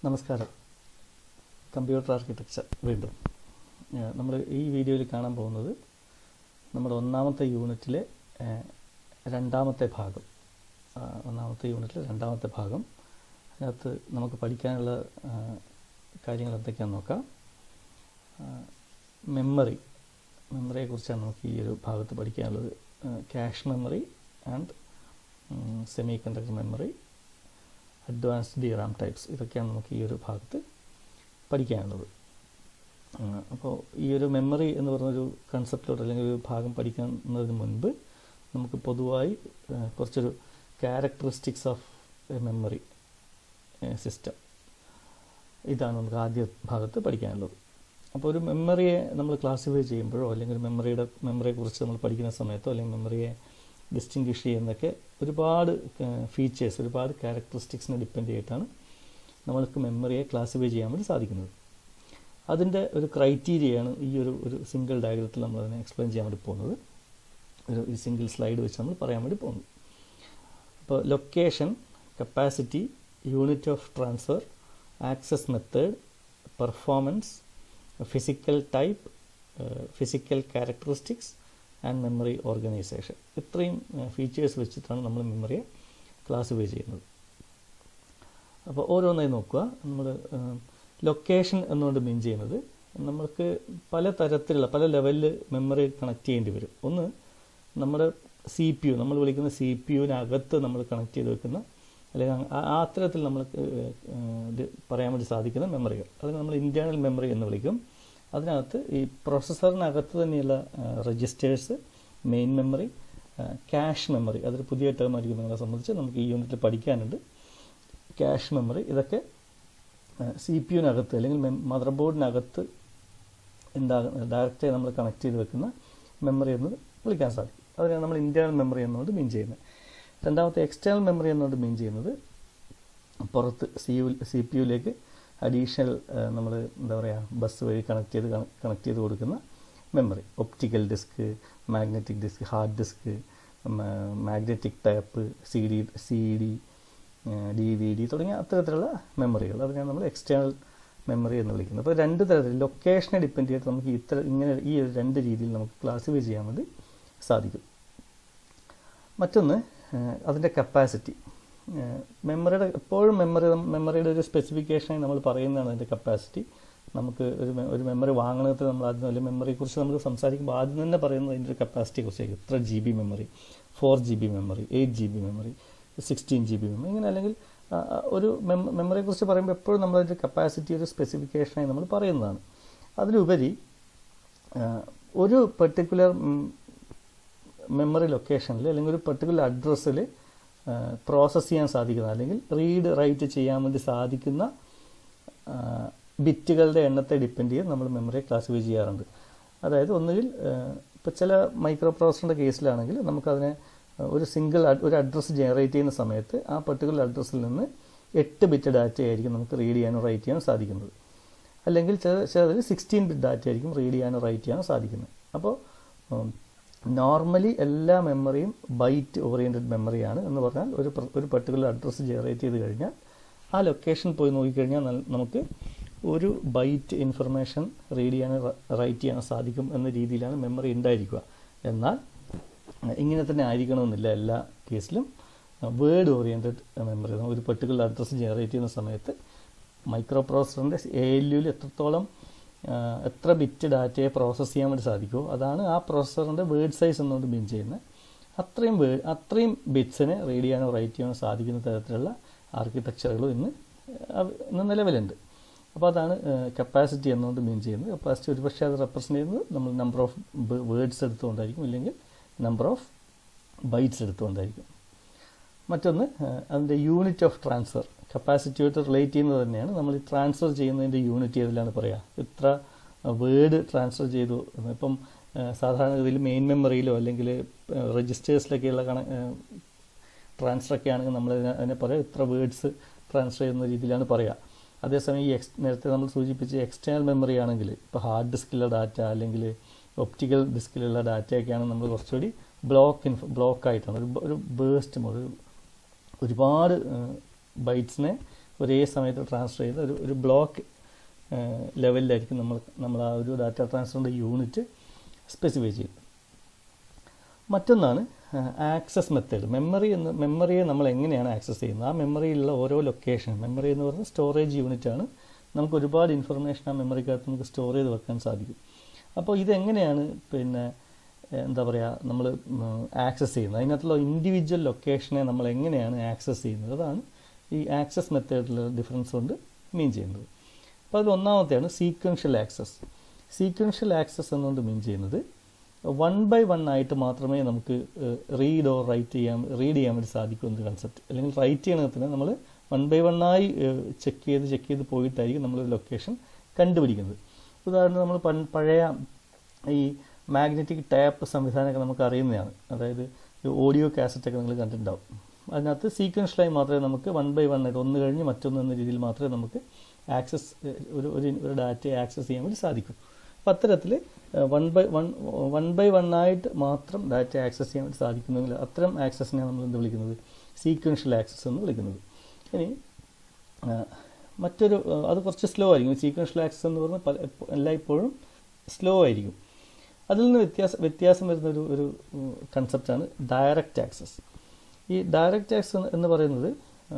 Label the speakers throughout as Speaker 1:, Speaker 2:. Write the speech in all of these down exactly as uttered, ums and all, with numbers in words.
Speaker 1: നമസ്കാരം. Computer architecture വീണ്ടും നമ്മൾ ഈ വീഡിയോയിൽ കാണാൻ പോകുന്നത് നമ്മുടെ ഒന്നാമത്തെ യൂണിറ്റിലെ രണ്ടാമത്തെ ഭാഗം ഒന്നാമത്തെ യൂണിറ്റിലെ രണ്ടാമത്തെ ഭാഗം അതിനകത്ത് നമുക്ക് പഠിക്കാനുള്ള കാര്യങ്ങൾ എന്തൊക്കെയാണെന്ന് നോക്കാം. മെമ്മറി മെമ്മറിയെക്കുറിച്ചാണ് നമുക്ക് ഈ ഒരു ഭാഗത്ത് പഠിക്കാനുള്ളത്. Cache memory and semiconductor memory, advanced D RAM types, ഇതൊക്കെയാണ് നമുക്ക് ഈ ഒരു ഭാഗത്ത് പഠിക്കാനുള്ളത്. അപ്പോൾ ഈ ഒരു മെമ്മറി എന്ന് പറഞ്ഞൊരു കൺസെപ്റ്റിലോട്ട് അല്ലെങ്കിൽ ഒരു ഭാഗം പഠിക്കുന്നതിന് മുൻപ് നമുക്ക് പൊതുവായി കുറച്ചൊരു characteristics of a memory system, ഇതാണ് നമുക്ക് ആദ്യ ഭാഗത്ത് പഠിക്കാനുള്ളത്. അപ്പോൾ ഒരു മെമ്മറിയെ നമ്മൾ ക്ലാസിഫൈ ചെയ്യുമ്പോഴോ അല്ലെങ്കിൽ മെമ്മറിയുടെ മെമ്മറിയെക്കുറിച്ച് നമ്മൾ പഠിക്കുന്ന സമയത്തോ അല്ലെങ്കിൽ മെമ്മറിയെ ഡിസ്റ്റിങ്വിഷ് ചെയ്യുന്നതൊക്കെ ഒരുപാട് ഫീച്ചേഴ്സ്, ഒരുപാട് ക്യാരക്ടറിസ്റ്റിക്സിനെ ഡിപ്പെൻഡ് ചെയ്തിട്ടാണ് നമ്മൾക്ക് മെമ്മറിയെ ക്ലാസിഫൈ ചെയ്യാൻ വേണ്ടി സാധിക്കുന്നത്. അതിൻ്റെ ഒരു ക്രൈറ്റീരിയയാണ് ഈ ഒരു ഒരു സിംഗിൾ ഡയഗ്രത്തിൽ നമ്മളതിനെ എക്സ്പ്ലെയിൻ ചെയ്യാൻ വേണ്ടി പോകുന്നത്. ഒരു ഈ സിംഗിൾ സ്ലൈഡ് വെച്ച് നമ്മൾ പറയാൻ വേണ്ടി പോകുന്നത്. അപ്പോൾ location, capacity, unit of transfer, access method, performance, physical type, physical characteristics and memory organisation, ഇത്രയും ഫീച്ചേഴ്സ് വെച്ചിട്ടാണ് നമ്മൾ മെമ്മറിയെ ക്ലാസിഫൈ ചെയ്യുന്നത്. അപ്പോൾ ഓരോന്നായി നോക്കുക. നമ്മൾ ലൊക്കേഷൻ എന്നുകൊണ്ട് മീൻ ചെയ്യുന്നത് നമ്മൾക്ക് പല തരത്തിലുള്ള പല ലെവലിൽ മെമ്മറി കണക്ട് ചെയ്യേണ്ടി വരും. ഒന്ന്, നമ്മുടെ സി പി യു, നമ്മൾ വിളിക്കുന്ന സി പി യുവിനകത്ത് നമ്മൾ കണക്ട് ചെയ്ത് വെക്കുന്ന അല്ലെങ്കിൽ ആ അത്തരത്തിൽ നമ്മൾ പറയാൻ വേണ്ടി സാധിക്കുന്ന മെമ്മറികൾ, അതിന് നമ്മൾ ഇൻറ്റേർണൽ മെമ്മറി എന്ന് വിളിക്കും. അതിനകത്ത് ഈ പ്രോസസ്സറിനകത്ത് തന്നെയുള്ള registers, main memory, cache memory, അതൊരു പുതിയ ടേം ആയിരിക്കും നിങ്ങളെ സംബന്ധിച്ച് നമുക്ക് ഈ യൂണിറ്റിൽ പഠിക്കാനുണ്ട്. ക്യാഷ് മെമ്മറി, ഇതൊക്കെ സി പി യുവിനകത്ത് അല്ലെങ്കിൽ മദർ ബോർഡിനകത്ത് ഉണ്ടാകുന്ന ഡയറക്റ്റായി നമ്മൾ കണക്ട് ചെയ്ത് വെക്കുന്ന മെമ്മറി എന്ന് വിളിക്കാൻ സാധിക്കും. അതിനാണ് നമ്മൾ ഇൻറ്റേർണൽ മെമ്മറി എന്നുകൊണ്ട് മീൻ ചെയ്യുന്നത്. രണ്ടാമത്തെ എക്സ്റ്റേണൽ മെമ്മറി എന്നുകൊണ്ട് മീൻ ചെയ്യുന്നത് പുറത്ത് സി യു സി പി യുവിലേക്ക് അഡീഷണൽ നമ്മൾ എന്താ പറയുക ബസ് വഴി കണക്ട് ചെയ്ത് കണക്ട് ചെയ്ത് കൊടുക്കുന്ന memory, optical disk, magnetic disk, hard disk, magnetic type, C D C D D V D തുടങ്ങിയ അത്തരത്തിലുള്ള മെമ്മറികൾ, അതിനാണ് നമ്മൾ എക്സ്റ്റേണൽ മെമ്മറി എന്ന് വിളിക്കുന്നത്. അപ്പോൾ രണ്ട് തരത്തിൽ ലൊക്കേഷനെ ഡിപ്പെൻഡ് ചെയ്തിട്ട് നമുക്ക് ഇത്ര ഇങ്ങനെ ഈ രണ്ട് രീതിയിൽ നമുക്ക് ക്ലാസിഫൈ ചെയ്യാൻ വേണ്ടി സാധിക്കും. മറ്റൊന്ന് അതിൻ്റെ കപ്പാസിറ്റി. മെമ്മറിയുടെ എപ്പോഴും മെമ്മറി മെമ്മറിയുടെ ഒരു സ്പെസിഫിക്കേഷനായി നമ്മൾ പറയുന്നതാണ് അതിൻ്റെ കപ്പാസിറ്റി. നമുക്ക് ഒരു ഒരു മെമ്മറി വാങ്ങണത്തിൽ നമ്മൾ ആദ്യം അല്ലെങ്കിൽ മെമ്മറിയെക്കുറിച്ച് നമുക്ക് സംസാരിക്കുമ്പോൾ ആദ്യം തന്നെ പറയുന്നത് അതിൻ്റെ ഒരു കപ്പാസിറ്റിയെക്കുറിച്ചായിരിക്കും. ഇത്ര G B memory, four G B memory, eight G B memory, sixteen G B memory, ഇങ്ങനെ അല്ലെങ്കിൽ ഒരു മെമ്മറിയെക്കുറിച്ച് പറയുമ്പോൾ എപ്പോഴും നമ്മളതിൻ്റെ കപ്പാസിറ്റി ഒരു സ്പെസിഫിക്കേഷനായി നമ്മൾ പറയുന്നതാണ്. അതിലുപരി ഒരു പെർട്ടിക്കുലർ മെമ്മറി ലൊക്കേഷനിൽ അല്ലെങ്കിൽ ഒരു പെർട്ടിക്കുലർ അഡ്രസ്സിൽ പ്രോസസ്സ് ചെയ്യാൻ സാധിക്കുന്ന അല്ലെങ്കിൽ റീഡ് റൈറ്റ് ചെയ്യാൻ വേണ്ടി സാധിക്കുന്ന ബിറ്റുകളുടെ എണ്ണത്തെ ഡിപ്പെൻഡ് ചെയ്ത് നമ്മൾ മെമ്മറിയെ ക്ലാസിഫൈ ചെയ്യാറുണ്ട്. അതായത് ഒന്നുകിൽ ഇപ്പോൾ ചില മൈക്രോ പ്രോസസറിൻ്റെ കേസിലാണെങ്കിൽ നമുക്കതിനെ ഒരു സിംഗിൾ ഒരു അഡ്രസ്സ് ജനറേറ്റ് ചെയ്യുന്ന സമയത്ത് ആ പെർട്ടിക്കുലർ അഡ്രസ്സിൽ നിന്ന് എട്ട് ബിറ്റ് ഡാറ്റ ആയിരിക്കും നമുക്ക് റീഡ് ചെയ്യാനോ റൈറ്റ് ചെയ്യാനോ സാധിക്കുന്നത്. അല്ലെങ്കിൽ ചില ചിലതിൽ സിക്സ്റ്റീൻ ബിറ്റ് ഡാറ്റ ആയിരിക്കും റീഡ് ചെയ്യാനോ റൈറ്റ് ചെയ്യാനോ സാധിക്കുന്നത്. അപ്പോൾ നോർമലി എല്ലാ മെമ്മറിയും ബൈറ്റ് ഓറിയൻറ്റഡ് മെമ്മറിയാണ് എന്ന് പറഞ്ഞാൽ ഒരു ഒരു പെർട്ടിക്കുലർ അഡ്രസ്സ് ജനറേറ്റ് ചെയ്ത് കഴിഞ്ഞാൽ ആ ലൊക്കേഷൻ പോയി നോക്കിക്കഴിഞ്ഞാൽ നമുക്ക് ഒരു ബൈറ്റ് ഇൻഫർമേഷൻ റീഡ് ചെയ്യാനോ റൈറ്റ് ചെയ്യാനോ സാധിക്കും എന്ന രീതിയിലാണ് മെമ്മറി ഉണ്ടായിരിക്കുക. എന്നാൽ ഇങ്ങനെ തന്നെ ആയിരിക്കണമെന്നില്ല എല്ലാ കേസിലും. വേർഡ് ഓറിയൻറ്റഡ് മെമ്മറി, ഒരു പെർട്ടിക്കുലർ അഡ്രസ്സ് ജനറേറ്റ് ചെയ്യുന്ന സമയത്ത് മൈക്രോ പ്രോസസറിൻ്റെ എ എൽ യുവിൽ എത്രത്തോളം എത്ര ബിറ്റ് ഡാറ്റയെ പ്രോസസ്സ് ചെയ്യാൻ വേണ്ടി സാധിക്കുമോ അതാണ് ആ പ്രോസസ്സറിൻ്റെ വേർഡ് സൈസ് എന്നുകൊണ്ട് മീൻ ചെയ്യുന്നത്. അത്രയും വേർഡ് അത്രയും ബിറ്റ്സിനെ റീഡ് ചെയ്യാനോ റൈറ്റ് ചെയ്യാനോ സാധിക്കുന്ന തരത്തിലുള്ള ആർക്കിടെക്ചറുകളും ഇന്ന് ഇന്ന് നിലവിലുണ്ട്. അപ്പോൾ അതാണ് കപ്പാസിറ്റി എന്നുകൊണ്ട് മീൻ ചെയ്യുന്നത്. കപ്പാസിറ്റി ഒരുപക്ഷെ അത് റെപ്രസെൻ്റ് ചെയ്യുന്നത് നമ്മൾ നമ്പർ ഓഫ് വേർഡ്സ് എടുത്തുകൊണ്ടായിരിക്കും, ഇല്ലെങ്കിൽ നമ്പർ ഓഫ് ബൈറ്റ്സ് എടുത്തുകൊണ്ടായിരിക്കും. മറ്റൊന്ന് അതിൻ്റെ യൂണിറ്റ് ഓഫ് ട്രാൻസ്ഫർ, കപ്പാസിറ്റിയായിട്ട് റിലേറ്റ് ചെയ്യുന്നത് തന്നെയാണ്. നമ്മൾ ഈ ട്രാൻസ്ഫർ ചെയ്യുന്നതിൻ്റെ യൂണിറ്റ് ഏതിലാണ് പറയുക, ഇത്ര വേർഡ് ട്രാൻസ്ഫർ ചെയ്തു. ഇപ്പം സാധാരണഗതിയിൽ മെയിൻ മെമ്മറിയിലോ അല്ലെങ്കിൽ രജിസ്റ്റേഴ്സിലൊക്കെയുള്ള കണ ട്രാൻസ്ഫറൊക്കെ ആണെങ്കിൽ നമ്മൾ അതിനെ പറയാം ഇത്ര വേർഡ്സ് ട്രാൻസ്ഫർ ചെയ്യുന്ന രീതിയിലാണ് പറയുക. അതേസമയം ഈ എക്സ് നേരത്തെ നമ്മൾ സൂചിപ്പിച്ച എക്സ്റ്റേണൽ മെമ്മറി ആണെങ്കിൽ ഇപ്പോൾ ഹാർഡ് ഡിസ്കിലുള്ള ഡാറ്റ അല്ലെങ്കിൽ ഒപ്റ്റിക്കൽ ഡിസ്കിലുള്ള ഡാറ്റയൊക്കെയാണ് നമ്മൾ കുറച്ചുകൂടി ബ്ലോക്ക് ഇൻഫ ബ്ലോക്കായിട്ടാണ് ഒരു ഒരു ബേസ്റ്റ് മോഡ്, ഒരുപാട് ബൈറ്റ്സിനെ ഒരേ സമയത്ത് ട്രാൻസ്ഫർ ചെയ്യുന്ന ഒരു ഒരു ബ്ലോക്ക് ലെവലിലായിരിക്കും നമ്മൾ നമ്മൾ ആ ഒരു ഡാറ്റ ട്രാൻസ്ഫറിൻ്റെ യൂണിറ്റ് സ്പെസിഫൈ ചെയ്യുന്നത്. മറ്റൊന്നാണ് ആക്സസ് മെത്തേഡ്. മെമ്മറി എന്ന് മെമ്മറിയെ നമ്മൾ എങ്ങനെയാണ് ആക്സസ് ചെയ്യുന്നത്, ആ മെമ്മറിയിലുള്ള ഓരോ ലൊക്കേഷൻ, മെമ്മറി എന്ന് പറയുന്നത് സ്റ്റോറേജ് യൂണിറ്റാണ്. നമുക്ക് ഒരുപാട് ഇൻഫർമേഷൻ ആ മെമ്മറിക്കകത്ത് നമുക്ക് സ്റ്റോർ ചെയ്ത് വെക്കാൻ സാധിക്കും. അപ്പോൾ ഇതെങ്ങനെയാണ് പിന്നെ എന്താ പറയുക നമ്മൾ ആക്സസ് ചെയ്യുന്നത്, അതിനകത്തുള്ള ഇൻഡിവിജ്വൽ ലൊക്കേഷനെ നമ്മൾ എങ്ങനെയാണ് ആക്സസ് ചെയ്യുന്നത്, അതാണ് ഈ ആക്സസ് മെത്തേഡിൽ ഡിഫറൻസ് കൊണ്ട് മീൻ ചെയ്യുന്നത്. അപ്പോൾ അതിൽ ഒന്നാമത്തെയാണ് സീക്വൻഷ്യൽ ആക്സസ്. സീക്വൻഷ്യൽ ആക്സസ് എന്നുകൊണ്ട് മീൻ ചെയ്യുന്നത് വൺ ബൈ വൺ ആയിട്ട് മാത്രമേ നമുക്ക് റീഡ് ഓർ റൈറ്റ് ചെയ്യാൻ റീഡ് ചെയ്യാൻ വേണ്ടി സാധിക്കൂ എന്നൊരു കൺസെപ്റ്റ്. അല്ലെങ്കിൽ റൈറ്റ് ചെയ്യണത്തിന് നമ്മൾ വൺ ബൈ വൺ ആയി ചെക്ക് ചെയ്ത് ചെക്ക് ചെയ്ത് പോയിട്ടായിരിക്കും നമ്മളൊരു ലൊക്കേഷൻ കണ്ടുപിടിക്കുന്നത്. ഉദാഹരണത്തിന് നമ്മൾ പഴയ ഈ മാഗ്നറ്റിക് ടാപ്പ് സംവിധാനമൊക്കെ നമുക്ക് അറിയുന്നതാണ്. അതായത് ഓഡിയോ കാസറ്റൊക്കെ നിങ്ങൾ കണ്ടിട്ടുണ്ടാവും. അതിനകത്ത് സീക്വൻഷ്യലായി മാത്രമേ നമുക്ക് വൺ ബൈ വൺ ആയിട്ട് ഒന്ന് കഴിഞ്ഞ് മറ്റൊന്ന് എന്ന രീതിയിൽ മാത്രമേ നമുക്ക് ആക്സസ് ഒരു ഒരു ഡാറ്റയെ ആക്സസ് ചെയ്യാൻ വേണ്ടി സാധിക്കും. അപ്പോൾ അത്തരത്തിൽ one by one one by one ആയിട്ട് മാത്രം ഡാറ്റ ആക്സസ് ചെയ്യാൻ വേണ്ടി സാധിക്കുന്നെങ്കിൽ അത്തരം ആക്സസിനെ നമ്മൾ എന്ത് വിളിക്കുന്നത്, സീക്വൻഷ്യൽ ആക്സസ് എന്ന് വിളിക്കുന്നത്. ഇനി മറ്റൊരു അത് കുറച്ച് സ്ലോ ആയിരിക്കും. സീക്വൻഷ്യൽ ആക്സസ് എന്ന് പറഞ്ഞാൽ പല എല്ലായ്പ്പോഴും സ്ലോ ആയിരിക്കും. അതിൽ നിന്ന് വ്യത്യാസം വ്യത്യാസം വരുന്ന ഒരു ഒരു കൺസെപ്റ്റാണ് ഡയറക്റ്റ് ആക്സസ്. ഈ ഡയറക്റ്റ് ആക്സസ് എന്ന് പറയുന്നത്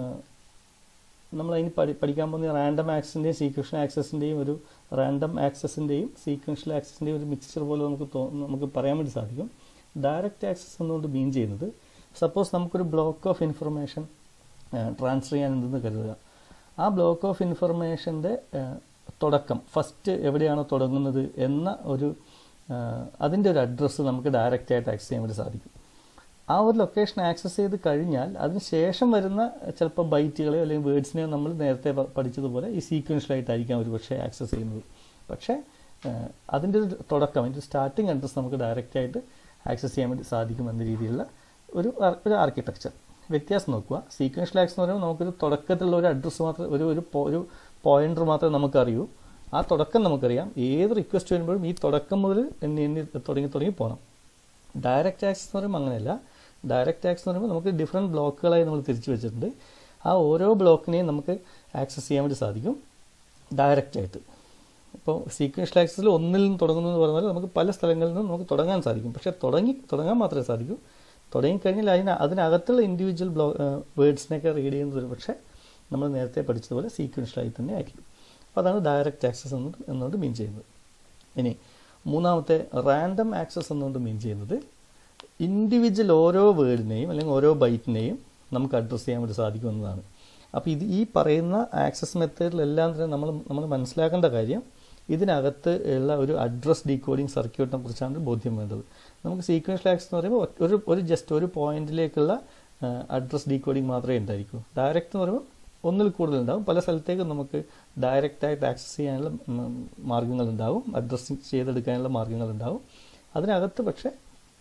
Speaker 1: നമ്മളതിന് പഠി പഠിക്കാൻ പോകുന്ന റാൻഡം ആക്സസിൻ്റെയും സീക്വൻഷ്യൽ ആക്സസിൻ്റെയും ഒരു റാൻഡം ആക്സസിൻ്റെയും സീക്വൻഷ്യൽ ആക്സസിൻ്റെയും ഒരു മിക്സ്ചർ പോലെ നമുക്ക് തോ നമുക്ക് പറയാൻ വേണ്ടി സാധിക്കും. ഡയറക്റ്റ് ആക്സസ് എന്നുകൊണ്ട് മീൻ ചെയ്യുന്നത്, സപ്പോസ് നമുക്കൊരു ബ്ലോക്ക് ഓഫ് ഇൻഫർമേഷൻ ട്രാൻസ്ഫർ ചെയ്യാൻ എന്തെന്ന് കരുതുക. ആ ബ്ലോക്ക് ഓഫ് ഇൻഫർമേഷൻ്റെ തുടക്കം ഫസ്റ്റ് എവിടെയാണോ തുടങ്ങുന്നത് എന്ന ഒരു അതിൻ്റെ ഒരു അഡ്രസ്സ് നമുക്ക് ഡയറക്റ്റായിട്ട് ആക്സസ് ചെയ്യാൻ വേണ്ടി സാധിക്കും. ആ ഒരു ലൊക്കേഷൻ ആക്സസ് ചെയ്ത് കഴിഞ്ഞാൽ അതിന് ശേഷം വരുന്ന ചിലപ്പോൾ ബൈറ്റുകളെയോ അല്ലെങ്കിൽ വേർഡ്സിനെയോ നമ്മൾ നേരത്തെ പഠിച്ചതുപോലെ ഈ സീക്വൻഷ്യലായിട്ടായിരിക്കാം ഒരു പക്ഷേ ആക്സസ് ചെയ്യുന്നത്. പക്ഷേ അതിൻ്റെ ഒരു തുടക്കം, അതിൻ്റെ സ്റ്റാർട്ടിങ് അഡ്രസ്സ് നമുക്ക് ഡയറക്റ്റായിട്ട് ആക്സസ് ചെയ്യാൻ വേണ്ടി സാധിക്കും എന്ന രീതിയിലുള്ള ഒരു ഒരു ആർക്കിടെക്ചർ. വ്യത്യാസം നോക്കുക. സീക്വൻഷ്യൽ ആക്സസ് എന്ന് പറയുമ്പോൾ നമുക്കൊരു തുടക്കത്തിലുള്ള ഒരു അഡ്രസ്സ് മാത്രം ഒരു ഒരു ഒരു പോയിന്റർ മാത്രമേ നമുക്കറിയൂ. ആ തുടക്കം നമുക്കറിയാം. ഏത് റിക്വസ്റ്റ് വരുമ്പോഴും ഈ തുടക്കം മുതൽ എണ്ണി എണ്ണി തുടങ്ങി തുടങ്ങി പോകണം. ഡയറക്റ്റ് ആക്സസ് എന്ന് പറയുമ്പോൾ അങ്ങനെയല്ല. ഡയറക്റ്റ് ആക്സസ് എന്ന് പറയുമ്പോൾ നമുക്ക് ഡിഫറെൻറ്റ് ബ്ലോക്കുകളായി നമ്മൾ തിരിച്ചു വെച്ചിട്ടുണ്ട്. ആ ഓരോ ബ്ലോക്കിനെയും നമുക്ക് ആക്സസ് ചെയ്യാൻ വേണ്ടി സാധിക്കും ഡയറക്റ്റായിട്ട്. ഇപ്പോൾ സീക്വൻഷ്യൽ ആക്സസിൽ ഒന്നിൽ നിന്ന് തുടങ്ങുന്നു എന്ന് പറഞ്ഞാൽ നമുക്ക് പല സ്ഥലങ്ങളിൽ നിന്നും നമുക്ക് തുടങ്ങാൻ സാധിക്കും. പക്ഷേ തുടങ്ങി തുടങ്ങാൻ മാത്രമേ സാധിക്കൂ. തുടങ്ങിക്കഴിഞ്ഞാൽ അതിന് അതിനകത്തുള്ള ഇൻഡിവിജ്വൽ ബ്ലോ വേർഡ്സിനെയൊക്കെ റീഡ് ചെയ്യുന്നത് ഒരു പക്ഷേ നമ്മൾ നേരത്തെ പഠിച്ചതുപോലെ സീക്വൻഷ്യലായി തന്നെ ആയിരിക്കും. അപ്പോൾ അതാണ് ഡയറക്റ്റ് ആക്സസ് എന്ന് എന്നുകൊണ്ട് മീൻ ചെയ്യുന്നത്. ഇനി മൂന്നാമത്തെ റാൻഡം ആക്സസ് എന്നുകൊണ്ട് മീൻ ചെയ്യുന്നത് ഇൻഡിവിജ്വൽ ഓരോ വേർഡിനെയും അല്ലെങ്കിൽ ഓരോ ബൈറ്റിനെയും നമുക്ക് അഡ്രസ്സ് ചെയ്യാൻ വേണ്ടി സാധിക്കുമെന്നതാണ്. അപ്പോൾ ഇത് ഈ പറയുന്ന ആക്സസ് മെത്തേഡിലെല്ലാം തന്നെ നമ്മൾ നമ്മൾ മനസ്സിലാക്കേണ്ട കാര്യം ഇതിനകത്ത് ഉള്ള ഒരു അഡ്രസ് ഡീകോഡിങ് സർക്യൂട്ടിനെ കുറിച്ചാണ് ബോധ്യം വേണ്ടത്. നമുക്ക് സീക്വൻഷ്യൽ ആക്സസ് എന്ന് പറയുമ്പോൾ ഒരു ഒരു ജസ്റ്റ് ഒരു പോയിന്റിലേക്കുള്ള അഡ്രസ് ഡീകോഡിങ് മാത്രമേ ഉണ്ടായിരിക്കൂ. ഡയറക്റ്റ് എന്ന് പറയുമ്പോൾ ഒന്നിൽ കൂടുതലുണ്ടാവും. പല സ്ഥലത്തേക്കും നമുക്ക് ഡയറക്റ്റായിട്ട് ആക്സസ് ചെയ്യാനുള്ള മാർഗ്ഗങ്ങളുണ്ടാവും, അഡ്രസ് ചെയ്തെടുക്കാനുള്ള മാർഗ്ഗങ്ങളുണ്ടാവും. അതിനകത്ത് പക്ഷേ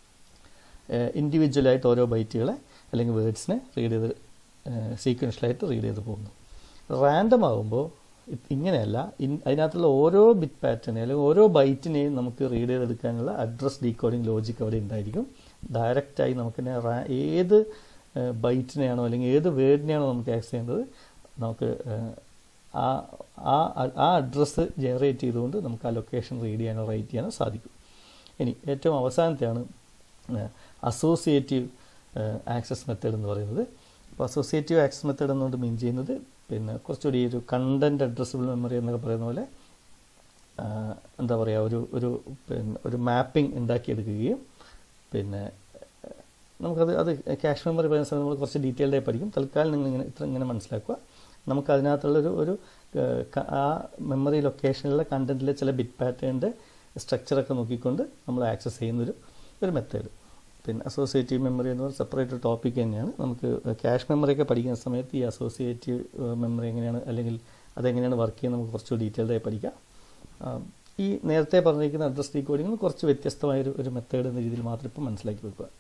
Speaker 1: ഇൻഡിവിജ്വലായിട്ട് ഓരോ ബൈറ്റുകളെ അല്ലെങ്കിൽ വേർഡ്സിനെ റീഡ് ചെയ്ത് സീക്വൻഷ്യലായിട്ട് റീഡ് ചെയ്ത് പോകുന്നു. റാൻഡം ആകുമ്പോൾ ഇങ്ങനെയല്ല. അതിനകത്തുള്ള ഓരോ ബിറ്റ് പാറ്റേണെ അല്ലെങ്കിൽ ഓരോ ബൈറ്റിനെയും നമുക്ക് റീഡ് ചെയ്തെടുക്കാനുള്ള അഡ്രസ് ഡീകോഡിങ് ലോജിക്ക് അവിടെ ഉണ്ടായിരിക്കും. ഡയറക്റ്റായി നമുക്ക് ഏത് ബൈറ്റിനെയാണോ അല്ലെങ്കിൽ ഏത് വേർഡിനെയാണോ നമുക്ക് ആക്സസ് ചെയ്യേണ്ടത് നമുക്ക് ആ ആ അഡ്രസ്സ് ജനറേറ്റ് ചെയ്തുകൊണ്ട് നമുക്ക് ആ ലൊക്കേഷൻ റീഡ് ചെയ്യാനോ റൈറ്റ് ചെയ്യാനോ സാധിക്കും. ഇനി ഏറ്റവും അവസാനത്തെയാണ് അസോസിയേറ്റീവ് ആക്സസ് മെത്തേഡ് എന്ന് പറയുന്നത്. അപ്പോൾ അസോസിയേറ്റീവ് ആക്സസ് മെത്തേഡ് എന്നുകൊണ്ട് മീൻ ചെയ്യുന്നത് പിന്നെ കുറച്ചുകൂടി ഒരു കണ്ടൻറ് അഡ്രസ്സബിൾ മെമ്മറി എന്നൊക്കെ പറയുന്ന പോലെ എന്താ പറയുക ഒരു ഒരു പിന്നെ ഒരു മാപ്പിംഗ് ഉണ്ടാക്കിയെടുക്കുകയും പിന്നെ നമുക്കത് അത് ക്യാഷ് മെമ്മറി പറയുന്ന സമയത്ത് നമ്മൾ കുറച്ച് ഡീറ്റെയിൽഡായി പഠിക്കും. തൽക്കാലം നിങ്ങൾ ഇങ്ങനെ ഇത്ര ഇങ്ങനെ മനസ്സിലാക്കുക. നമുക്ക് അതിനകത്തുള്ളൊരു ഒരു ആ മെമ്മറി ലൊക്കേഷനിലെ കണ്ടൻറ്റിലെ ചില ബിറ്റ് പാറ്റേണിൻ്റെ സ്ട്രക്ചറൊക്കെ നോക്കിക്കൊണ്ട് നമ്മൾ ആക്സസ് ചെയ്യുന്നൊരു ഒരു മെത്തേഡ്. പിന്നെ അസോസിയേറ്റീവ് മെമ്മറി എന്ന് പറഞ്ഞാൽ സെപ്പറേറ്റ് ടോപ്പിക് തന്നെയാണ്. നമുക്ക് ക്യാഷ് മെമ്മറിയൊക്കെ പഠിക്കുന്ന സമയത്ത് ഈ അസോസിയേറ്റീവ് മെമ്മറി എങ്ങനെയാണ് അല്ലെങ്കിൽ അതെങ്ങനെയാണ് വർക്ക് ചെയ്യുന്നത് നമുക്ക് കുറച്ച് ഡീറ്റെയിൽഡായി പഠിക്കാം. ഈ നേരത്തെ പറഞ്ഞിരിക്കുന്ന അഡ്രസ് ഡീകോഡിങ്ങിന് കുറച്ച് വ്യത്യസ്തമായൊരു ഒരു മെത്തേഡ് എന്ന രീതിയിൽ മാത്രം ഇപ്പം മനസ്സിലാക്കി വെക്കുക.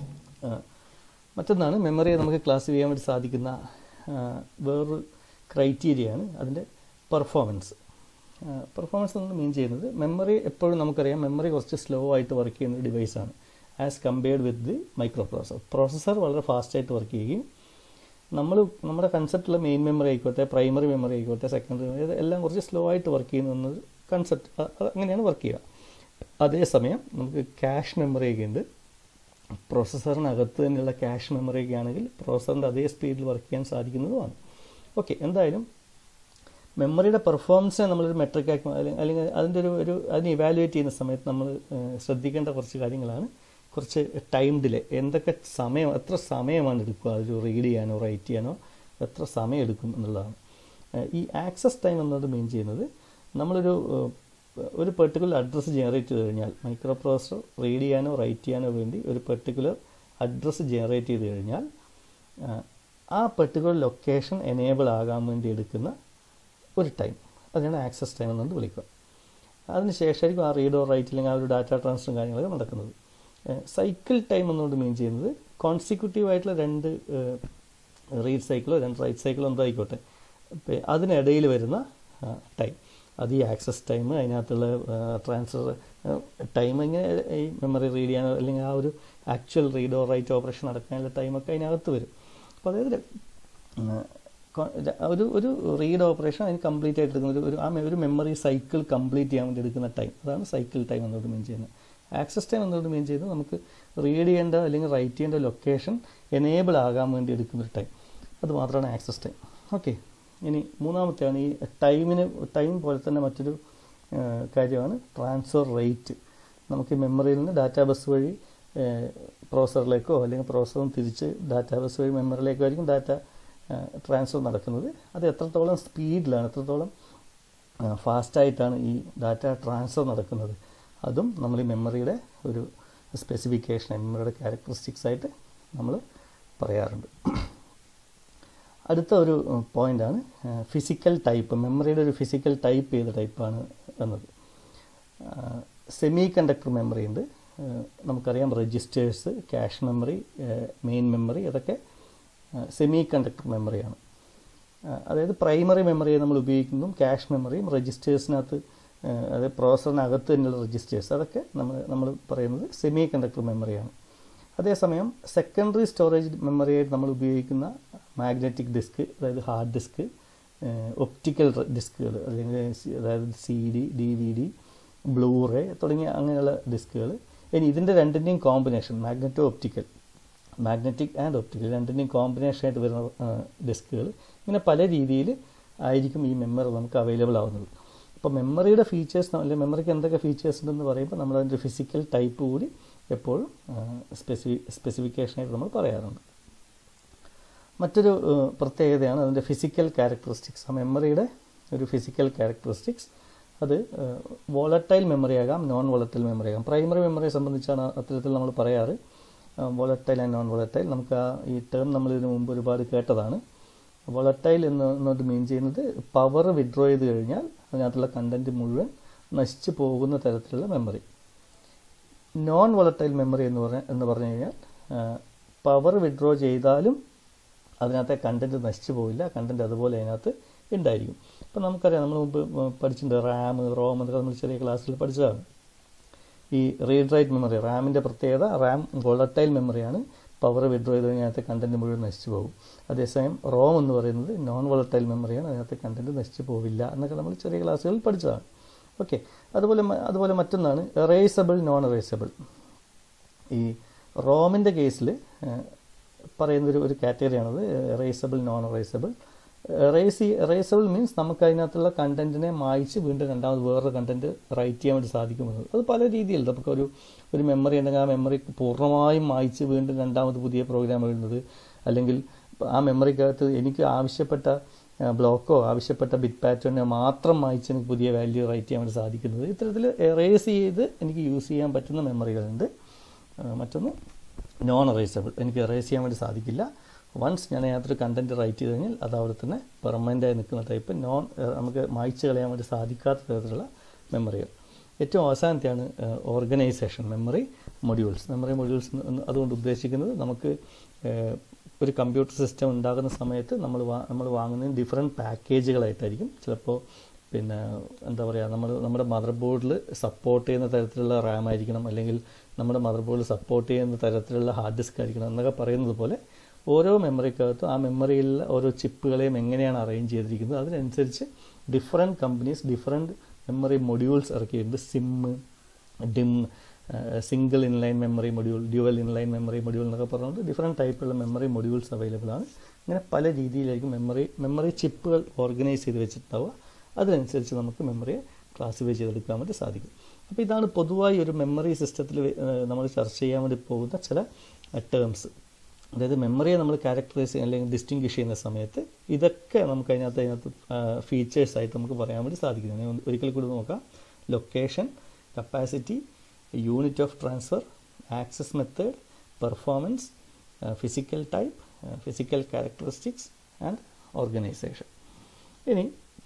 Speaker 1: മറ്റൊന്നാണ് മെമ്മറിയെ നമുക്ക് ക്ലാസിഫൈ ചെയ്യാൻ വേണ്ടി സാധിക്കുന്ന വേറൊരു ക്രൈറ്റീരിയയാണ് അതിൻ്റെ പെർഫോമൻസ്. പെർഫോമൻസ് എന്ന് മീൻ ചെയ്യുന്നത് മെമ്മറി എപ്പോഴും നമുക്കറിയാം മെമ്മറി കുറച്ച് സ്ലോ ആയിട്ട് വർക്ക് ചെയ്യുന്ന ഒരു ഡിവൈസാണ് as compared with the microprocessor. Processor വളരെ ഫാസ്റ്റായിട്ട് വർക്ക് ചെയ്യുകയും നമ്മൾ നമ്മുടെ കൺസെപ്റ്റുള്ള മെയിൻ മെമ്മറി ആയിക്കോട്ടെ, പ്രൈമറി മെമ്മറി ആയിക്കോട്ടെ, സെക്കൻഡറി മെമ്മറി എല്ലാം കുറച്ച് സ്ലോ ആയിട്ട് വർക്ക് ചെയ്യുന്ന കൺസെപ്റ്റ് അങ്ങനെയാണ് വർക്ക് ചെയ്യുക. അതേസമയം നമുക്ക് ക്യാഷ് മെമ്മറിയൊക്കെ ഉണ്ട്. പ്രോസസ്സറിനകത്ത് തന്നെയുള്ള ക്യാഷ് മെമ്മറിയൊക്കെ ആണെങ്കിൽ പ്രോസസ്സറിൻ്റെ അതേ സ്പീഡിൽ വർക്ക് ചെയ്യാൻ സാധിക്കുന്നതുമാണ്. ഓക്കെ, എന്തായാലും മെമ്മറിയുടെ പെർഫോമൻസിനെ നമ്മളൊരു മെട്രിക് ആക്കി അല്ലെങ്കിൽ അതിൻ്റെ ഒരു ഒരു അതിനെ ഇവാലുവേറ്റ് ചെയ്യുന്ന സമയത്ത് നമ്മൾ ശ്രദ്ധിക്കേണ്ട കുറച്ച് കാര്യങ്ങളാണ്. കുറച്ച് ടൈം ഡിലേ, എന്തൊക്കെ സമയം എത്ര സമയമാണ് എടുക്കുക അതൊരു റീഡ് ചെയ്യാനോ റൈറ്റ് ചെയ്യാനോ എത്ര സമയം എടുക്കും എന്നുള്ളതാണ്. ഈ ആക്സസ് ടൈം എന്നത് മീൻ ചെയ്യുന്നത് നമ്മളൊരു ഒരു പെർട്ടിക്കുലർ അഡ്രസ്സ് ജനറേറ്റ് ചെയ്ത് കഴിഞ്ഞാൽ, മൈക്രോ പ്രോസസ്സർ റീഡ് ചെയ്യാനോ റൈറ്റ് ചെയ്യാനോ വേണ്ടി ഒരു പെർട്ടിക്കുലർ അഡ്രസ്സ് ജനറേറ്റ് ചെയ്ത് കഴിഞ്ഞാൽ ആ പെർട്ടിക്കുലർ ലൊക്കേഷൻ എനേബിൾ ആകാൻ വേണ്ടി എടുക്കുന്ന ഒരു ടൈം, അതിനാണ് ആക്സസ് ടൈം എന്നുകൊണ്ട് വിളിക്കുക. അതിന് ശേഷമായിരിക്കും ആ റീഡ് ഓർ റൈറ്റ് അല്ലെങ്കിൽ ആ ഒരു ഡാറ്റ ട്രാൻസ്ഫറും കാര്യങ്ങളൊക്കെ നടക്കുന്നത്. സൈക്കിൾ ടൈം എന്നുകൊണ്ട് മീൻ ചെയ്യുന്നത് കോൺസിക്യൂട്ടീവ് ആയിട്ടുള്ള രണ്ട് റീഡ് സൈക്കിളോ രണ്ട് റൈറ്റ് സൈക്കിളോ എന്തോ ആയിക്കോട്ടെ, അതിനിടയിൽ വരുന്ന ടൈം, അത് ഈ ആക്സസ് ടൈം, അതിനകത്തുള്ള ട്രാൻസ്ഫർ ടൈം, ഇങ്ങനെ ഈ മെമ്മറി റീഡ് ചെയ്യാനോ അല്ലെങ്കിൽ ആ ഒരു actual read or write operation നടക്കാനുള്ള ടൈമൊക്കെ അതിനകത്ത് വരും. അപ്പോൾ അതായത് ഒരു ഒരു റീഡ് ഓപ്പറേഷൻ അതിന് കംപ്ലീറ്റ് ആയിട്ട് എടുക്കുന്ന ഒരു ആ ഒരു മെമ്മറി സൈക്കിൾ കംപ്ലീറ്റ് ചെയ്യാൻ വേണ്ടി എടുക്കുന്ന ടൈം, അതാണ് സൈക്കിൾ ടൈം എന്നോട് മീൻ ചെയ്യുന്നത്. ആക്സസ് ടൈം എന്നോട് മീൻ ചെയ്യുന്നത് നമുക്ക് റീഡ് ചെയ്യേണ്ട അല്ലെങ്കിൽ റൈറ്റ് ചെയ്യേണ്ട ലൊക്കേഷൻ എനേബിൾ ആകാൻ വേണ്ടി എടുക്കുന്നൊരു ടൈം, അത് മാത്രമാണ് ആക്സസ് ടൈം. ഓക്കെ, ഇനി മൂന്നാമത്തെയാണ് ഈ ടൈമിന് ടൈം പോലെ തന്നെ മറ്റൊരു കാര്യമാണ് ട്രാൻസ്ഫർ റേറ്റ്. നമുക്ക് മെമ്മറിയിൽ നിന്ന് ഡാറ്റാ ബസ് വഴി പ്രോസറിലേക്കോ അല്ലെങ്കിൽ പ്രോസറും തിരിച്ച് ഡാറ്റാ ബസ് വഴി മെമ്മറിയിലേക്കോ ആയിരിക്കും ഡാറ്റ ട്രാൻസ്ഫർ നടക്കുന്നത്. അത് എത്രത്തോളം സ്പീഡിലാണ്, എത്രത്തോളം ഫാസ്റ്റായിട്ടാണ് ഈ ഡാറ്റ ട്രാൻസ്ഫർ നടക്കുന്നത്, അതും നമ്മൾ ഈ മെമ്മറിയുടെ ഒരു സ്പെസിഫിക്കേഷൻ, മെമ്മറിയുടെ ക്യാരക്ടറിസ്റ്റിക്സ് ആയിട്ട് നമ്മൾ പറയാറുണ്ട്. അടുത്ത ഒരു പോയിൻ്റാണ് ഫിസിക്കൽ ടൈപ്പ്. മെമ്മറിയുടെ ഒരു ഫിസിക്കൽ ടൈപ്പ് ചെയ്ത ടൈപ്പാണ് എന്നത്. സെമി കണ്ടക്ടർ മെമ്മറി ഉണ്ട്, നമുക്കറിയാം registers, cache memory, main memory, അതൊക്കെ സെമി കണ്ടക്ടർ മെമ്മറിയാണ്. അതായത് പ്രൈമറി മെമ്മറിയെ നമ്മൾ ഉപയോഗിക്കുന്നതും ക്യാഷ് മെമ്മറിയും രജിസ്റ്റേഴ്സിനകത്ത്, അതായത് പ്രോസറിനകത്ത് തന്നെയുള്ള രജിസ്റ്റേഴ്സ്, അതൊക്കെ നമ്മൾ നമ്മൾ പറയുന്നത് സെമി കണ്ടക്ടർ മെമ്മറിയാണ്. അതേസമയം സെക്കൻഡറി സ്റ്റോറേജ് മെമ്മറിയായിട്ട് നമ്മൾ ഉപയോഗിക്കുന്ന മാഗ്നറ്റിക് ഡിസ്ക്, അതായത് ഹാർഡ് ഡിസ്ക്, ഒപ്റ്റിക്കൽ ഡിസ്കുകൾ അല്ലെങ്കിൽ അതായത് C D, D V D, blu ray തുടങ്ങിയ അങ്ങനെയുള്ള ഡിസ്കുകൾ. ഇനി ഇതിൻ്റെ രണ്ടിൻ്റെയും combination, magneto optical, magnetic and optical രണ്ടിൻ്റെയും കോമ്പിനേഷനായിട്ട് വരുന്ന ഡിസ്കുകൾ, ഇങ്ങനെ പല രീതിയിൽ ആയിരിക്കും ഈ മെമ്മറി നമുക്ക് അവൈലബിൾ ആവുന്നത്. അപ്പോൾ മെമ്മറിയുടെ ഫീച്ചേഴ്സ് അല്ലെങ്കിൽ മെമ്മറിക്ക് എന്തൊക്കെ ഫീച്ചേഴ്സ് ഉണ്ടെന്ന് പറയുമ്പോൾ നമ്മൾ അതിൻ്റെ ഫിസിക്കൽ ടൈപ്പ് കൂടി എപ്പോഴും സ്പെസിഫി സ്പെസിഫിക്കേഷനായിട്ട് നമ്മൾ പറയാറുണ്ട്. മറ്റൊരു പ്രത്യേകതയാണ് അതിൻ്റെ ഫിസിക്കൽ ക്യാരക്ടറിസ്റ്റിക്സ്. ആ മെമ്മറിയുടെ ഒരു ഫിസിക്കൽ ക്യാരക്ടറിസ്റ്റിക്സ്, അത് വോളറ്റൈൽ മെമ്മറി ആകാം, നോൺ വോളറ്റൈൽ മെമ്മറി ആകാം. പ്രൈമറി മെമ്മറിയെ സംബന്ധിച്ചാണ് അത്തരത്തിൽ നമ്മൾ പറയാറ് വോളറ്റൈൽ ആൻഡ് നോൺ വോളറ്റൈൽ. നമുക്ക് ആ ഈ ടേം നമ്മൾ ഇതിനു മുമ്പ് ഒരുപാട് കേട്ടതാണ്. വോളറ്റൈൽ എന്നോട് മീൻ ചെയ്യുന്നത് പവർ വിഡ്രോ ചെയ്ത് കഴിഞ്ഞാൽ അതിനകത്തുള്ള കണ്ടൻറ്റ് മുഴുവൻ നശിച്ചു പോകുന്ന തരത്തിലുള്ള മെമ്മറി. നോൺ വോളറ്റൈൽ മെമ്മറി എന്ന് പറഞ്ഞ എന്ന് പറഞ്ഞു കഴിഞ്ഞാൽ പവർ വിഡ്രോ ചെയ്താലും അതിനകത്തെ കണ്ടൻറ്റ് നശിച്ചു പോവില്ല, കണ്ടൻറ്റ് അതുപോലെ അതിനകത്ത് ഉണ്ടായിരിക്കും. ഇപ്പം നമുക്കറിയാം, നമ്മൾ മുമ്പ് പഠിച്ചിട്ടുണ്ട് റാം, റോം എന്നൊക്കെ നമ്മൾ ചെറിയ ക്ലാസ്സിൽ പഠിച്ചതാണ്. ഈ റീഡ് റൈറ്റ് മെമ്മറി, റാമിൻ്റെ പ്രത്യേകത, റാം വോളറ്റൈൽ മെമ്മറിയാണ്, പവർ വിഡ്രോ ചെയ്ത് അതിനകത്തെ കണ്ടൻറ്റ് മുഴുവൻ നശിച്ചു പോകും. അതേസമയം റോം എന്ന് പറയുന്നത് നോൺ വോളറ്റൈൽ മെമ്മറിയാണ്, അതിനകത്തെ കണ്ടൻറ്റ് നശിച്ചു പോവില്ല എന്നൊക്കെ നമ്മൾ ചെറിയ ക്ലാസ്സുകളിൽ പഠിച്ചതാണ്. ഓക്കെ, അതുപോലെ അതുപോലെ മറ്റൊന്നാണ് എറേസബിൾ, നോൺ എറേസബിൾ. ഈ റോമിൻ്റെ കേസിൽ പറയുന്നൊരു ഒരു കാറ്റഗറിയാണത് erasable, non erasable. Erase erasable means നമുക്ക് അതിനകത്തുള്ള കണ്ടൻറ്റിനെ മായ്ച്ച് വീണ്ടും രണ്ടാമത് വേറൊരു കണ്ടൻറ്റ് റൈറ്റ് ചെയ്യാൻ വേണ്ടി സാധിക്കുമെന്നത്. അത് പല രീതിയിൽ, നമുക്കൊരു ഒരു മെമ്മറി ഉണ്ടെങ്കിൽ ആ മെമ്മറി പൂർണ്ണമായും മായ്ച്ച് വീണ്ടും രണ്ടാമത് പുതിയ പ്രോഗ്രാം എഴുതുന്നത്, അല്ലെങ്കിൽ ആ മെമ്മറിക്കകത്ത് എനിക്ക് ആവശ്യപ്പെട്ട ബ്ലോക്കോ ആവശ്യപ്പെട്ട ബിറ്റ് പാറ്റേണിനെ മാത്രം മായ്ച്ച് എനിക്ക് പുതിയ വാല്യൂ റൈറ്റ് ചെയ്യാൻ വേണ്ടി സാധിക്കുന്നത്. ഇത്തരത്തിൽ എറേസ് ചെയ്ത് എനിക്ക് യൂസ് ചെയ്യാൻ പറ്റുന്ന മെമ്മറികളുണ്ട്. മറ്റൊന്ന് നോൺ എറേസബിൾ, എനിക്ക് എറേസ് ചെയ്യാൻ വേണ്ടി സാധിക്കില്ല. വൺസ് ഞാൻ അതിനകത്തൊരു കണ്ടൻറ്റ് റൈറ്റ് ചെയ്ത് കഴിഞ്ഞാൽ അത് അവിടെ തന്നെ പെർമനൻ്റായി നിൽക്കുന്ന ടൈപ്പ്, നോൺ നമുക്ക് മായ്ച്ച് കളയാൻ വേണ്ടി സാധിക്കാത്ത തരത്തിലുള്ള മെമ്മറികൾ. ഏറ്റവും അവസാനത്തെയാണ് organisation memory modules. Memory modules അതുകൊണ്ട് ഉദ്ദേശിക്കുന്നത് നമുക്ക് ഒരു കമ്പ്യൂട്ടർ സിസ്റ്റം ഉണ്ടാകുന്ന സമയത്ത് നമ്മൾ വാ നമ്മൾ വാങ്ങുന്നതിന് ഡിഫറെൻറ്റ് പാക്കേജുകളായിട്ടായിരിക്കും. ചിലപ്പോൾ പിന്നെ എന്താ പറയുക, നമ്മൾ നമ്മുടെ മദർ ബോർഡിൽ സപ്പോർട്ട് ചെയ്യുന്ന തരത്തിലുള്ള റാം ആയിരിക്കണം, അല്ലെങ്കിൽ നമ്മുടെ മദർ ബോർഡിൽ സപ്പോർട്ട് ചെയ്യുന്ന തരത്തിലുള്ള ഹാർഡ് ഡിസ്ക് ആയിരിക്കണം എന്നൊക്കെ പറയുന്നത് പോലെ ഓരോ മെമ്മറിക്കകത്തും ആ മെമ്മറിയിലുള്ള ഓരോ ചിപ്പുകളെയും എങ്ങനെയാണ് അറേഞ്ച് ചെയ്തിരിക്കുന്നത് അതിനനുസരിച്ച് different companies different memory modules ഇറക്കിയിട്ടുണ്ട്. SIMM, DIMM, single inline memory module, dual inline memory module എന്നൊക്കെ പറഞ്ഞുകൊണ്ട് ഡിഫറെൻറ്റ് ടൈപ്പുള്ള മെമ്മറി മൊഡ്യൂൾസ് അവൈലബിൾ ആണ്. ഇങ്ങനെ പല രീതിയിലായിരിക്കും മെമ്മറി മെമ്മറി ചിപ്പുകൾ ഓർഗനൈസ് ചെയ്ത് വെച്ചിട്ടുണ്ടാവുക. അതിനനുസരിച്ച് നമുക്ക് മെമ്മറിയെ ക്ലാസിഫൈ ചെയ്തെടുക്കാൻ വേണ്ടി സാധിക്കും. അപ്പോൾ ഇതാണ് പൊതുവായി ഒരു മെമ്മറി സിസ്റ്റത്തിൽ നമ്മൾ ചർച്ച ചെയ്യാൻ വേണ്ടി പോകുന്ന ചില ടേംസ്. അതായത് മെമ്മറിയെ നമ്മൾ ക്യാരക്ടറൈസ് ചെയ്യുക അല്ലെങ്കിൽ ഡിസ്റ്റിങ്വിഷ് ചെയ്യുന്ന സമയത്ത് ഇതൊക്കെ നമുക്ക് അതിനകത്ത് അതിനകത്ത് ഫീച്ചേഴ്സായിട്ട് നമുക്ക് പറയാൻ വേണ്ടി സാധിക്കുന്നു. ഒരിക്കൽ കൂടി നോക്കാം. Location, capacity, unit of transfer, access method, performance, physical type, physical characteristics and organisation. ഇനി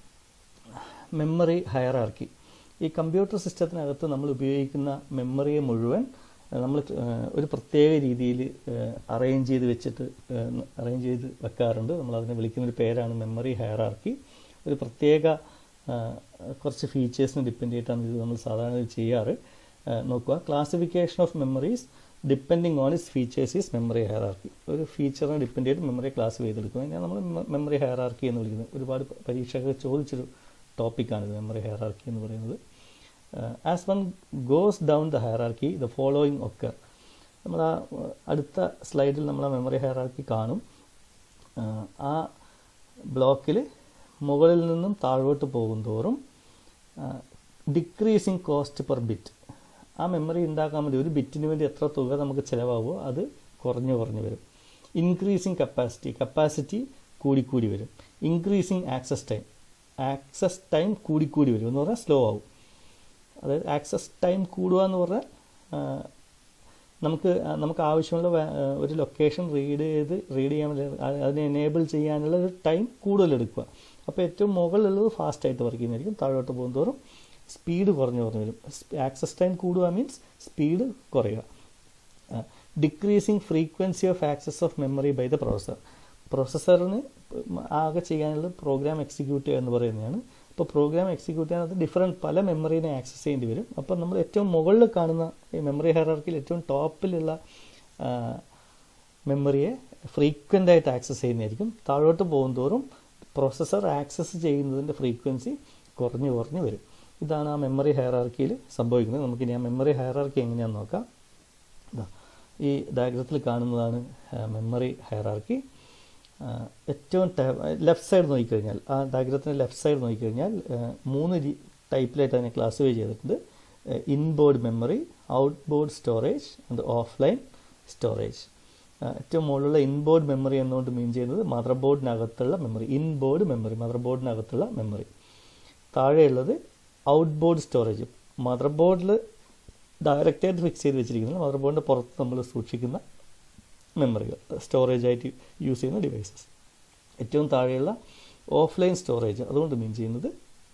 Speaker 1: മെമ്മറി ഹയറാർക്കി. ഈ കമ്പ്യൂട്ടർ സിസ്റ്റത്തിനകത്ത് നമ്മൾ ഉപയോഗിക്കുന്ന മെമ്മറിയെ മുഴുവൻ നമ്മൾ ഒരു പ്രത്യേക രീതിയിൽ അറേഞ്ച് ചെയ്ത് വെച്ചിട്ട് അറേഞ്ച് ചെയ്ത് വെക്കാറുണ്ട്. നമ്മളതിനെ വിളിക്കുന്നൊരു പേരാണ് മെമ്മറി ഹയറാർക്കി. ഒരു പ്രത്യേക കുറച്ച് ഫീച്ചേഴ്സിന് ഡിപ്പെൻഡ് ചെയ്തിട്ടാണ് ഇത് നമ്മൾ സാധാരണ ചെയ്യാറ്. നോക്കുക, classification of memories depending on is features is memory hierarchy. ഒരു ഫീച്ചറിനെ ഡിപ്പെൻഡ് ചെയ്തിട്ട് മെമ്മറി ക്ലാസിഫൈ ചെയ്തെടുക്കും. അതിനാണ് നമ്മൾ മെമ്മറി ഹയറാർക്കി എന്ന് വിളിക്കുന്നത്. ഒരുപാട് പരീക്ഷകൾ ചോദിച്ചൊരു ടോപ്പിക്കാണിത് മെമ്മറി ഹയറാർക്കി എന്ന് പറയുന്നത്. As one goes down the hierarchy the following occur. നമ്മൾ ആ അടുത്ത സ്ലൈഡിൽ നമ്മൾ ആ മെമ്മറി ഹയറാർക്കി കാണും. ആ ബ്ലോക്കിൽ മുകളിൽ നിന്നും താഴോട്ട് പോകും തോറും ഡിക്രീസിങ് കോസ്റ്റ് പെർ ബിറ്റ്. ആ മെമ്മറി ഉണ്ടാക്കാൻ വേണ്ടി ഒരു ബിറ്റിന് വേണ്ടി എത്ര തുക നമുക്ക് ചിലവാകുമോ അത് കുറഞ്ഞു കുറഞ്ഞു വരും. ഇൻക്രീസിങ് കപ്പാസിറ്റി, കപ്പാസിറ്റി കൂടിക്കൂടി വരും. Increasing access time, access time കൂടിക്കൂടി വരും എന്ന് പറഞ്ഞാൽ സ്ലോ ആവും. അതായത് ആക്സസ് ടൈം കൂടുക എന്ന് പറഞ്ഞാൽ നമുക്ക് നമുക്ക് ആവശ്യമുള്ള ഒരു ലൊക്കേഷൻ റീഡ് ചെയ്ത് റീഡ് ചെയ്യാൻ അതിനെ എനേബിൾ ചെയ്യാനുള്ള ഒരു ടൈം കൂടുതലെടുക്കുക. അപ്പോൾ ഏറ്റവും മുകളിലുള്ളത് ഫാസ്റ്റായിട്ട് വർക്ക് ചെയ്യുന്നതായിരിക്കും. താഴോട്ട് പോകുന്നതോറും സ്പീഡ് കുറഞ്ഞു കുറഞ്ഞു വരും. ആക്സസ് ടൈം കൂടുക മീൻസ് സ്പീഡ് കുറയുക. Decreasing frequency of access of memory by the processor. പ്രോസസ്സറിന് ആകെ ചെയ്യാനുള്ള പ്രോഗ്രാം എക്സിക്യൂട്ട് ചെയ്യുക എന്ന് പറയുന്നതാണ്. അപ്പോൾ പ്രോഗ്രാം എക്സിക്യൂട്ട് ചെയ്യാനകത്ത് ഡിഫറെൻറ്റ് പല മെമ്മറീനെ ആക്സസ് ചെയ്യേണ്ടി വരും. അപ്പോൾ നമ്മൾ ഏറ്റവും മുകളിൽ കാണുന്ന ഈ മെമ്മറി ഹയറാർക്കിയിൽ ഏറ്റവും ടോപ്പിലുള്ള മെമ്മറിയെ ഫ്രീക്വൻ്റ് ആയിട്ട് ആക്സസ് ചെയ്യുന്നതായിരിക്കും. താഴോട്ട് പോകുന്തോറും പ്രോസസ്സർ ആക്സസ് ചെയ്യുന്നതിൻ്റെ ഫ്രീക്വൻസി കുറഞ്ഞു കുറഞ്ഞു വരും. ഇതാണ് ആ മെമ്മറി ഹയറാർക്കിയിൽ സംഭവിക്കുന്നത്. നമുക്കിനി ആ മെമ്മറി ഹയറാർക്കി എങ്ങനെയാണെന്ന് നോക്കാം. ഈ ഡയഗ്രത്തിൽ കാണുന്നതാണ് മെമ്മറി ഹയറാർക്കി. ഏറ്റവും ലെഫ്റ്റ് സൈഡ് നോക്കിക്കഴിഞ്ഞാൽ ആ ഡയഗ്രത്തിൻ്റെ ലെഫ്റ്റ് സൈഡ് നോക്കിക്കഴിഞ്ഞാൽ മൂന്ന് ടൈപ്പിലായിട്ട് അതിനെ ക്ലാസിഫൈ ചെയ്തിട്ടുണ്ട്. Inboard memory, outboard storage and offline storage. ഏറ്റവും മുകളിലുള്ള ഇൻബോർഡ് മെമ്മറി എന്നുകൊണ്ട് മീൻ ചെയ്യുന്നത് മദർ ബോർഡിനകത്തുള്ള മെമ്മറി. ഇൻബോർഡ് മെമ്മറി, മദർ ബോർഡിനകത്തുള്ള മെമ്മറി. താഴെയുള്ളത് ഔട്ട് ബോർഡ് സ്റ്റോറേജ്, മദർ ബോർഡിൽ ഡയറക്റ്റായിട്ട് ഫിക്സ് ചെയ്ത് വെച്ചിരിക്കുന്നത് മദർ ബോർഡിൻ്റെ പുറത്ത് നമ്മൾ സൂക്ഷിക്കുന്ന മെമ്മറികൾ, സ്റ്റോറേജ് ആയിട്ട് യൂസ് ചെയ്യുന്ന ഡിവൈസസ്. ഏറ്റവും താഴെയുള്ള ഓഫ്ലൈൻ സ്റ്റോറേജ്, അതുകൊണ്ട് മീൻ ചെയ്യുന്നത്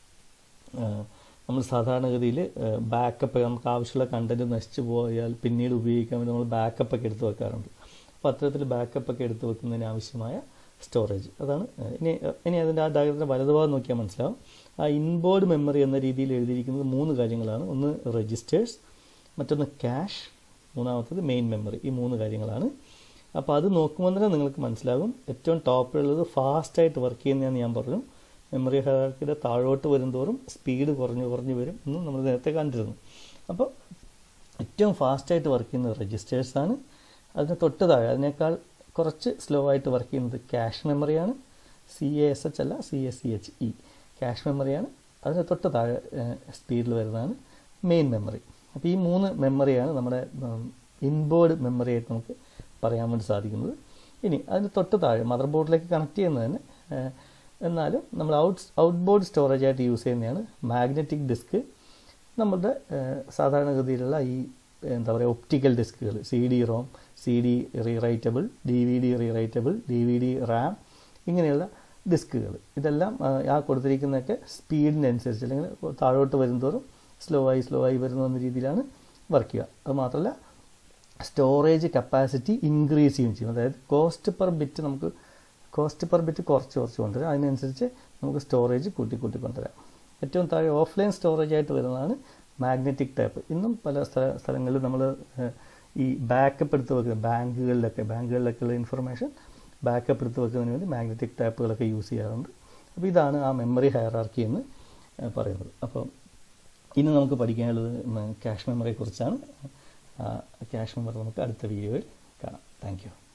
Speaker 1: നമ്മൾ സാധാരണഗതിയിൽ ബാക്കപ്പ്, നമുക്ക് ആവശ്യമുള്ള കണ്ടൻറ്റ് നശിച്ചു പോയാൽ പിന്നീട് ഉപയോഗിക്കാൻ വേണ്ടി നമ്മൾ ബാക്കപ്പൊക്കെ എടുത്ത് വെക്കാറുണ്ട്. അപ്പോൾ അത്തരത്തിൽ ബാക്കപ്പൊക്കെ എടുത്ത് വെക്കുന്നതിന് ആവശ്യമായ സ്റ്റോറേജ് അതാണ്. ഇനി ഇനി അതിൻ്റെ ആ ഡയഗ്രത്തിൻ്റെ വലതുഭാഗം നോക്കിയാൽ മനസ്സിലാവും. ആ ഇൻബോർഡ് മെമ്മറി എന്ന രീതിയിൽ എഴുതിയിരിക്കുന്നത് മൂന്ന് കാര്യങ്ങളാണ്. ഒന്ന് രജിസ്റ്റേഴ്സ്, മറ്റൊന്ന് ക്യാഷ്, മൂന്നാമത്തത് മെയിൻ മെമ്മറി. ഈ മൂന്ന് കാര്യങ്ങളാണ്. അപ്പോൾ അത് നോക്കുമ്പോൾ തന്നെ നിങ്ങൾക്ക് മനസ്സിലാകും ഏറ്റവും ടോപ്പിലുള്ളത് ഫാസ്റ്റായിട്ട് വർക്ക് ചെയ്യുന്നതെന്ന് ഞാൻ പറഞ്ഞു. മെമ്മറി ഹയറാർക്കിയുടെ താഴോട്ട് വരുന്തോറും സ്പീഡ് കുറഞ്ഞു കുറഞ്ഞു വരും എന്ന് നമ്മൾ നേരത്തെ കണ്ടിരുന്നു. അപ്പോൾ ഏറ്റവും ഫാസ്റ്റായിട്ട് വർക്ക് ചെയ്യുന്നത് രജിസ്റ്റേഴ്സാണ്. അതിന് തൊട്ട് താഴെ അതിനേക്കാൾ കുറച്ച് സ്ലോ ആയിട്ട് വർക്ക് ചെയ്യുന്നത് ക്യാഷ് മെമ്മറിയാണ്. സി എ എസ് എച്ച് അല്ല, C S C H E, cache മെമ്മറിയാണ്. അതിന് തൊട്ട് താഴെ സ്പീഡിൽ വരുന്നതാണ് മെയിൻ മെമ്മറി. അപ്പോൾ ഈ മൂന്ന് മെമ്മറിയാണ് നമ്മുടെ ഇൻബോർഡ് മെമ്മറിയായിട്ട് നമുക്ക് പറയാൻ വേണ്ടി സാധിക്കുന്നത്. ഇനി അതിന് തൊട്ട് താഴെ മദർ ബോർഡിലേക്ക് കണക്ട് ചെയ്യുന്നതിന് എന്നാലും നമ്മൾ ഔട്ട് ഔട്ട് ബോർഡ് സ്റ്റോറേജ് ആയിട്ട് യൂസ് ചെയ്യുന്നതാണ് മാഗ്നറ്റിക് ഡിസ്ക്. നമ്മുടെ സാധാരണഗതിയിലുള്ള ഈ എന്താ പറയുക ഒപ്റ്റിക്കൽ ഡിസ്കുകൾ, C D ROM, C D rewritable, D V D rewritable, D V D RAM, ഇങ്ങനെയുള്ള ഡിസ്കുകൾ. ഇതെല്ലാം ആ കൊടുത്തിരിക്കുന്നതൊക്കെ സ്പീഡിനനുസരിച്ച് അല്ലെങ്കിൽ താഴോട്ട് വരുന്തോറും സ്ലോ ആയി സ്ലോ ആയി വരുന്ന രീതിയിലാണ് വർക്ക് ചെയ്യുക. അത് മാത്രമല്ല സ്റ്റോറേജ് കപ്പാസിറ്റി ഇൻക്രീസ് ചെയ്യുകയും ചെയ്യും. അതായത് കോസ്റ്റ് പെർ ബിറ്റ് നമുക്ക് കോസ്റ്റ് പെർ ബിറ്റ് കുറച്ച് കുറച്ച് കൊണ്ടുവരാം. അതിനനുസരിച്ച് നമുക്ക് സ്റ്റോറേജ് കൂട്ടി കൂട്ടി കൊണ്ടുവരാം. ഏറ്റവും താഴെ ഓഫ്ലൈൻ സ്റ്റോറേജ് ആയിട്ട് വരുന്നതാണ് മാഗ്നറ്റിക് ടൈപ്പ്. ഇന്നും പല സ്ഥല സ്ഥലങ്ങളിൽ നമ്മൾ ഈ ബാക്കപ്പ് എടുത്ത് വെക്കുന്ന ബാങ്കുകളിലൊക്കെ ബാങ്കുകളിലൊക്കെയുള്ള ഇൻഫർമേഷൻ ബാക്കപ്പ് എടുത്ത് വെക്കുന്നതിന് വേണ്ടി മാഗ്നറ്റിക് ടാപ്പുകളൊക്കെ യൂസ് ചെയ്യാറുണ്ട്. അപ്പോൾ ഇതാണ് ആ മെമ്മറി ഹയറാർക്കി എന്ന് പറയുന്നത്. അപ്പോൾ ഇനി നമുക്ക് പഠിക്കാനുള്ളത് ക്യാഷ് മെമ്മറിയെക്കുറിച്ചാണ്. ക്യാഷ് മെമ്മറി നമുക്ക് അടുത്ത വീഡിയോയിൽ കാണാം. Thank U.